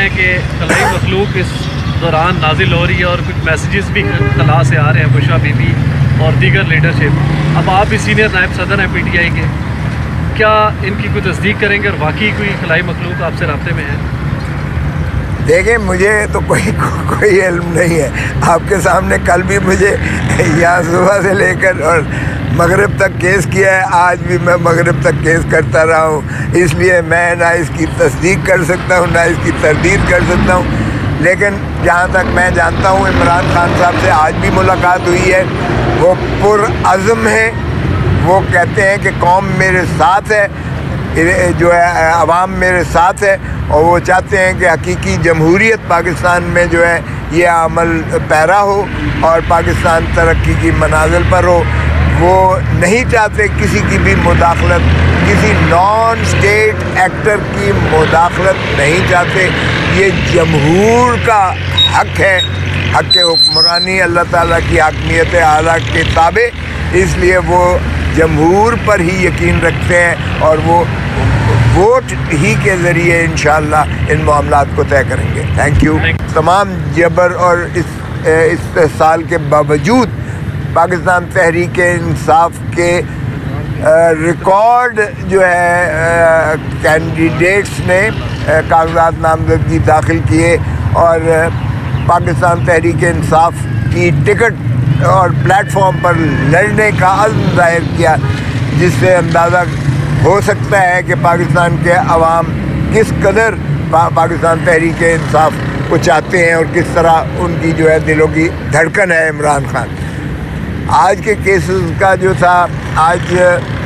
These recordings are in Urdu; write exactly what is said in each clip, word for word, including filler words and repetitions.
ہیں کہ خلائی مخلوق اس دوران نازل ہو رہی ہے اور کچھ میسیجز بھی خلا سے آ رہے ہیں، بشرا بی بی اور دیگر لیڈرشپ. اب آپ بھی سینئر نائب صدر ہیں پی ٹی آئی کے، کیا ان کی کوئی تصدیق کریں گے اور واقعی کوئی خلائی مخلوق آپ سے رابطے میں ہے؟ دیکھیں مجھے تو کوئی کوئی علم نہیں ہے. آپ کے سامنے کل بھی مجھے یہاں صبح سے لے کر اور مغرب تک کیس کیا ہے، آج بھی میں مغرب تک کیس کرتا رہا ہوں. اس لیے میں نہ اس کی تصدیق کر سکتا ہوں نہ اس کی تردید کر سکتا ہوں. لیکن جہاں تک میں جانتا ہوں عمران خان صاحب سے آج بھی ملاقات ہوئی ہے. وہ پرعزم ہیں، وہ کہتے ہیں کہ قوم میرے ساتھ ہے، جو ہے عوام میرے ساتھ ہے، اور وہ چاہتے ہیں کہ حقیقی جمہوریت پاکستان میں جو ہے یہ عمل پیرا ہو اور پاکستان ترقی کی منازل پر ہو. وہ نہیں چاہتے کسی کی بھی مداخلت، کسی نان اسٹیٹ ایکٹر کی مداخلت نہیں چاہتے. یہ جمہور کا حق ہے، حق حکمرانی اللہ تعالیٰ کی حاکمیت اعلیٰ کے تابع. اس لیے وہ جمہور پر ہی یقین رکھتے ہیں اور وہ ووٹ ہی کے ذریعے انشاءاللہ ان معاملات کو طے کریں گے. Thank you. تمام جبر اور اس استحصال کے باوجود پاکستان تحریک انصاف کے ریکارڈ جو ہے کینڈیڈیٹس نے کاغذات نامزدگی داخل کیے اور پاکستان تحریک انصاف کی ٹکٹ اور پلیٹ فارم پر لڑنے کا عزم ظاہر کیا، جس سے اندازہ ہو سکتا ہے کہ پاکستان کے عوام کس قدر پاکستان تحریک انصاف کو چاہتے ہیں اور کس طرح ان کی جو ہے دلوں کی دھڑکن ہے عمران خان. آج کے کیسز کا جو تھا، آج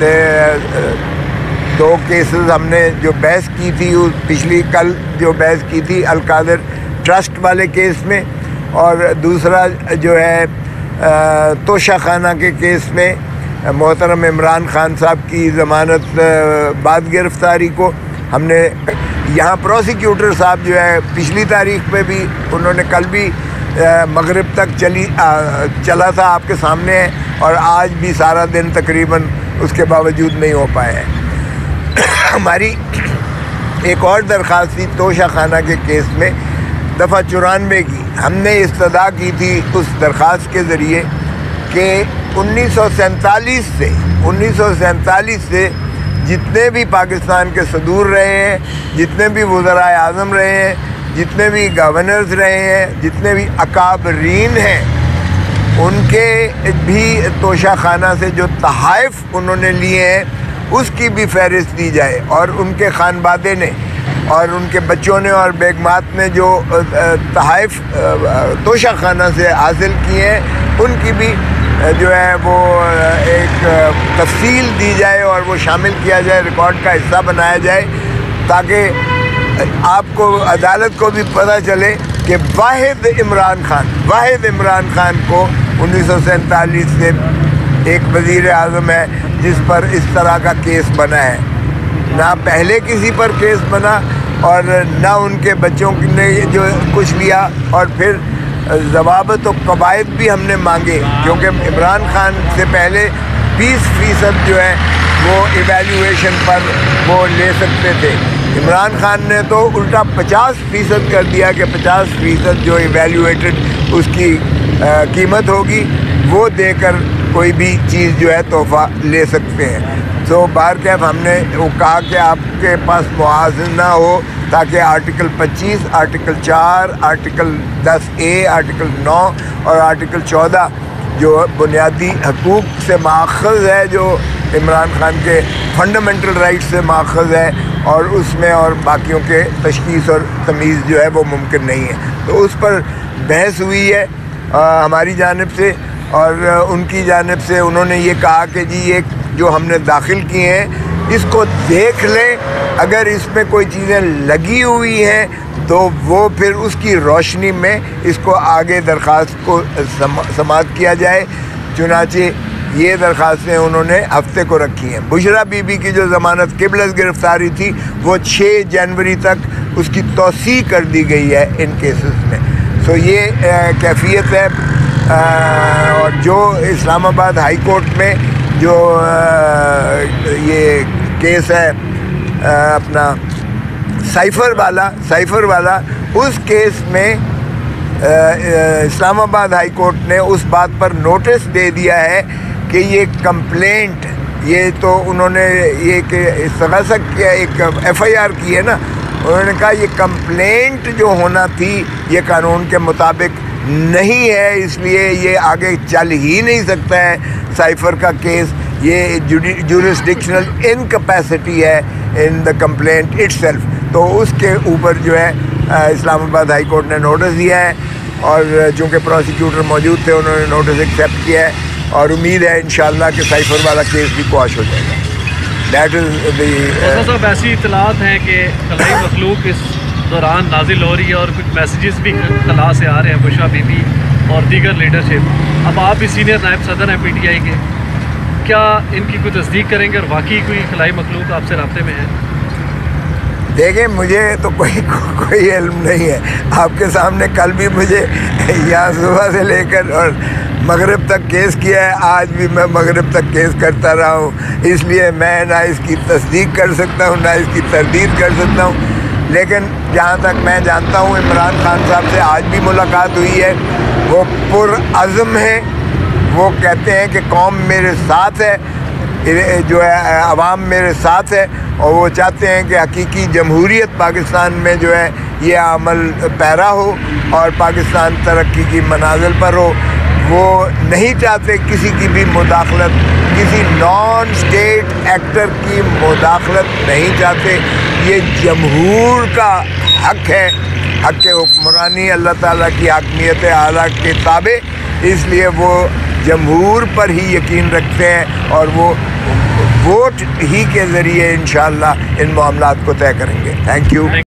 دو کیسز ہم نے جو بحث کی تھی، پچھلی کل جو بحث کی تھی القادر ٹرسٹ والے کیس میں، اور دوسرا جو ہے توشہ خانہ کے کیس میں محترم عمران خان صاحب کی ضمانت بعد گرفتاری کو ہم نے یہاں پروسیکیوٹر صاحب جو ہے پچھلی تاریخ پہ بھی انہوں نے کل بھی مغرب تک چلی چلا تھا آپ کے سامنے ہے، اور آج بھی سارا دن تقریباً اس کے باوجود نہیں ہو پائے ہیں. ہماری ایک اور درخواست تھی توشہ خانہ کے کیس میں دفعہ چورانوے کی. ہم نے استدعا کی تھی اس درخواست کے ذریعے کہ انیس سو سینتالیس سے انیس سو سینتالیس سے جتنے بھی پاکستان کے صدور رہے ہیں، جتنے بھی وزرائے اعظم رہے ہیں، جتنے بھی گورنرز رہے ہیں، جتنے بھی اکابرین ہیں، ان کے بھی توشہ خانہ سے جو تحائف انہوں نے لیے ہیں اس کی بھی فہرست دی جائے، اور ان کے خانوادے نے اور ان کے بچوں نے اور بیگمات نے جو تحائف توشہ خانہ سے حاصل کیے ہیں ان کی بھی جو ہے وہ ایک تفصیل دی جائے اور وہ شامل کیا جائے، ریکارڈ کا حصہ بنایا جائے، تاکہ آپ کو عدالت کو بھی پتہ چلے کہ واحد عمران خان واحد عمران خان کو انیس سو سینتالیس سے ایک وزیر اعظم ہے جس پر اس طرح کا کیس بنا ہے. نہ پہلے کسی پر کیس بنا اور نہ ان کے بچوں نے جو کچھ لیا. اور پھر ضوابط و قواعد بھی ہم نے مانگے، کیونکہ عمران خان سے پہلے بیس فیصد جو ہے وہ ایویلیویشن پر وہ لے سکتے تھے. عمران خان نے تو الٹا پچاس فیصد کر دیا کہ پچاس فیصد جو ایویلیویٹڈ اس کی قیمت ہوگی وہ دے کر کوئی بھی چیز جو ہے تحفہ لے سکتے ہیں. تو بہرکیف ہم نے وہ کہا کہ آپ کے پاس موازنہ ہو تاکہ آرٹیکل پچیس، آرٹیکل چار، آرٹیکل دس اے، آرٹیکل نو اور آرٹیکل چودہ جو بنیادی حقوق سے ماخذ ہے، جو عمران خان کے فنڈامنٹل رائٹ سے ماخذ ہے، اور اس میں اور باقیوں کے تشخیص اور تمیز جو ہے وہ ممکن نہیں ہے. تو اس پر بحث ہوئی ہے ہماری جانب سے، اور ان کی جانب سے انہوں نے یہ کہا کہ جی یہ جو ہم نے داخل کیے ہیں اس کو دیکھ لیں، اگر اس میں کوئی چیزیں لگی ہوئی ہیں تو وہ پھر اس کی روشنی میں اس کو آگے درخواست کو سماعت کیا جائے. چنانچہ یہ درخواستیں انہوں نے ہفتے کو رکھی ہیں. بشرا بی بی کی جو ضمانت قبل از گرفتاری تھی وہ چھ جنوری تک اس کی توسیع کر دی گئی ہے ان کیسز میں. سو یہ کیفیت ہے. اور جو اسلام آباد ہائی کورٹ میں جو یہ کیس ہے اپنا साइफर वाला साइफर वाला उस केस में इस्लामाबाद हाई कोर्ट ने उस बात पर नोटिस दे दिया है कि ये कंप्लेंट, ये तो उन्होंने ये कि इस्तग़ासा किया, एक एफ आई आर की है ना, उन्होंने कहा ये कंप्लेंट जो होना थी ये कानून के मुताबिक नहीं है, इसलिए ये आगे चल ही नहीं सकता है साइफर का केस। ये जुरिस्डिक्शनल इनकैपेसिटी है इन द कंप्लेंट इटसेल्फ। तो उसके ऊपर जो है इस्लामाबाद हाई कोर्ट ने नोटिस दिया है, और चूँकि प्रोसिक्यूटर मौजूद थे उन्होंने नोटिस एक्सेप्ट किया है, और उम्मीद है इंशाअल्लाह कि साइफर वाला केस भी क्वाश हो जाएगा। दैट इज़ द साहब ऐसी इतलात हैं कि खलाई मखलूक इस दौरान नाजिल हो रही है और कुछ मैसेजेस भी खला से आ रहे हैं, बुशरा बीबी और दीगर लीडरशिप। अब आप भी सीनियर नायब सदर हैं पी टी आई के, क्या इनकी कोई तस्दीक करेंगे और वाकई कोई खलाई मखलूक आपसे राब्ते में है? देखें, मुझे तो कोई कोई इल्म नहीं है। आपके सामने कल भी मुझे यहाँ सुबह से लेकर और मगरिब तक केस किया है, आज भी मैं मगरिब तक केस करता रहा हूँ, इसलिए मैं ना इसकी तस्दीक कर सकता हूँ ना इसकी तरदीद कर सकता हूँ। लेकिन जहाँ तक मैं जानता हूँ इमरान खान साहब से आज भी मुलाकात हुई है, वो पुरअज़्म है, वो कहते हैं कि कौम मेरे साथ है, जो है अवाम मेरे साथ है, और वो चाहते हैं कि हकीकी जमहूरियत पाकिस्तान में जो है ये अमल पैरा हो और पाकिस्तान तरक्की की मनाजिल पर हो। वो नहीं चाहते किसी की भी मुदाखलत, किसी नॉन स्टेट एक्टर की मुदाखलत नहीं चाहते। ये जमहूर का हक है, हक हुक्मरानी अल्लाह ताला की हकमियत आला के ताबे, इसलिए वो जमहूर पर ही यकीन रखते हैं और वो वोट ही के ज़रिए इंशाअल्लाह इन मामलात को तय करेंगे। Thank you.